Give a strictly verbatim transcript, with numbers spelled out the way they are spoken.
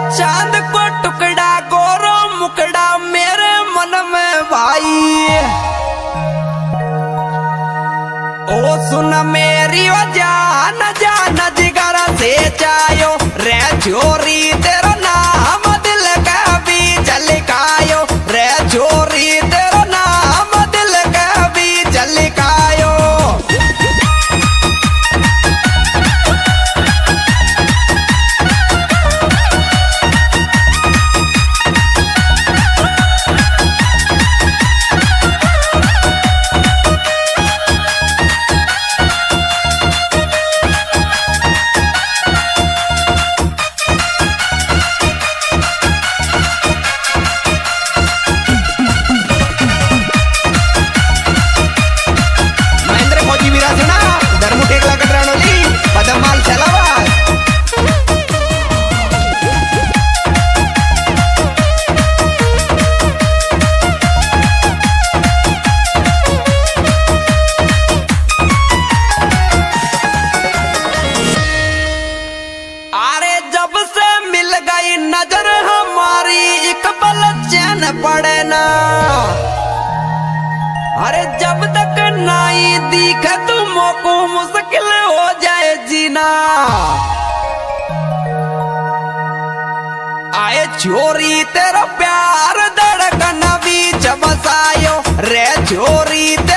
चांद को टुकड़ा गोरो मुकड़ा मेरे मन में भाई। ओ सुन मेरी ओ जान जान जिगर से जायो रे छोरी तेरा नाम दिल का बीच लिखायो रे छोरी तेरा नाम दिल का बीच लिखायो। नजर हमारी एक पल चैन पड़े ना। अरे जब तक नाई दिखे तुमको मुश्किल हो जाए जीना। आए छोरी तेरा प्यार धड़कन बीच बसायो रे छोरी।